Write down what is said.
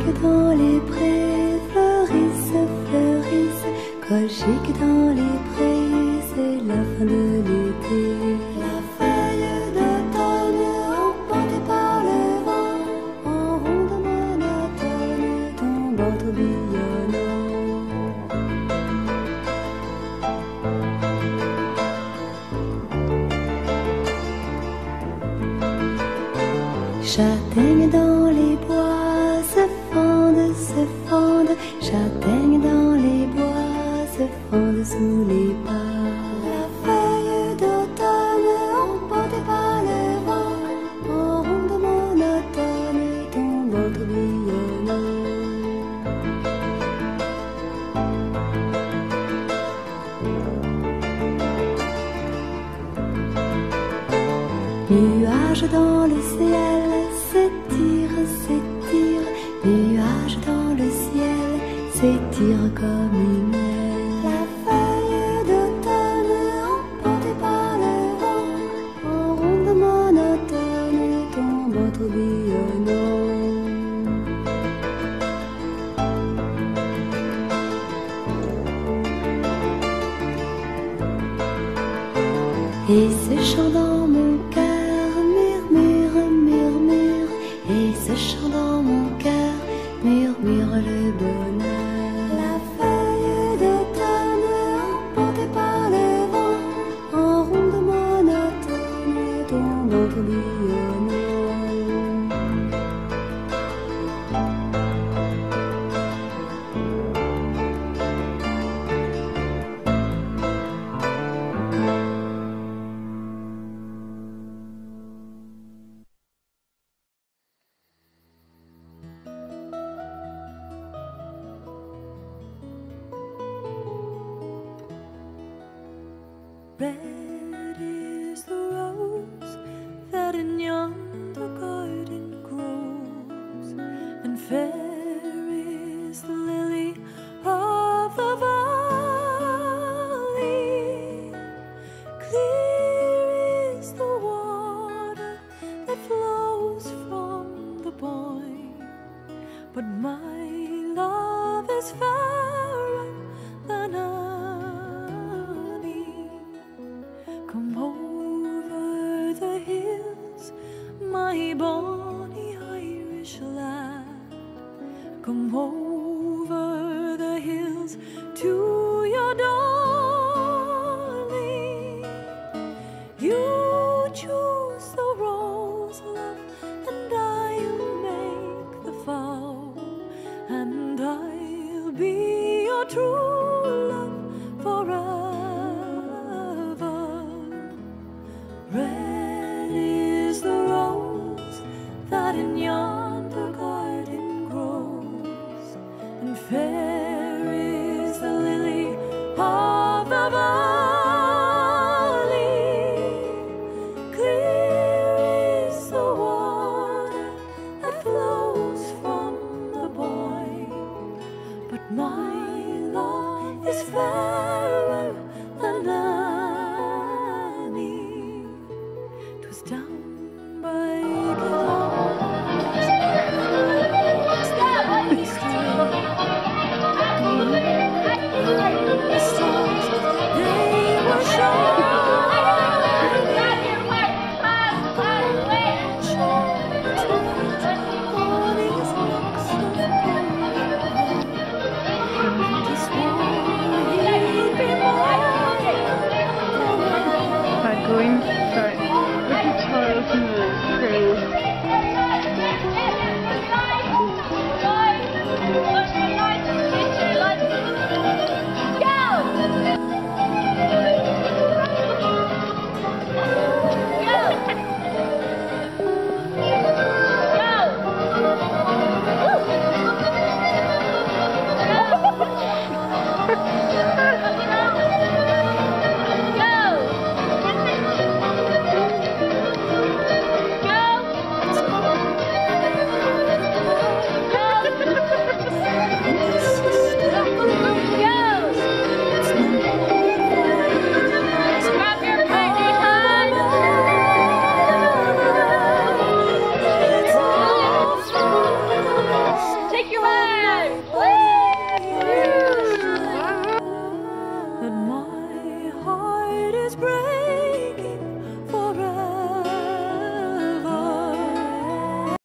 que dans les prés fleurissent, fleurissent. Colchique dans les prés, c'est la fin de l'été. La feuille d'automne emportée par le vent, en ronde monotone, tombe en tourbillonnant. Châtaignes dans les bois se fendent, se fendent. Châtaignes dans les bois se fendent sous les pas. La feuille d'automne emportée par le vent, en ronde monotone, tombe en tourbillonnant. Nuages dans le ciel s'étire, s'étire. Nuages dans le ciel s'étire comme une aile. La feuille d'automne emportée par le vent, en ronde monotone, tombe en tourbillonnant. Et ce chant dans mon cœur murmure, murmure. Et ce chant dans mon cœur murmure le bonheur. La feuille d'automne emportée par le vent, en ronde monotone, tombe en tourbillonnant. Red is the rose that in yonder garden grows, and fair is the lily of the valley. Clear is the water that flows from the point, but my love is fairer than come over the hills, my bonny Irish lad. Come over the hills to your darling. You choose the rose, love, and I'll make the vow, and I'll be your true love forever. Red is the rose that in yonder garden grows, and fair is the lily of the valley. Clear is the water that flows from the point, but my love is fair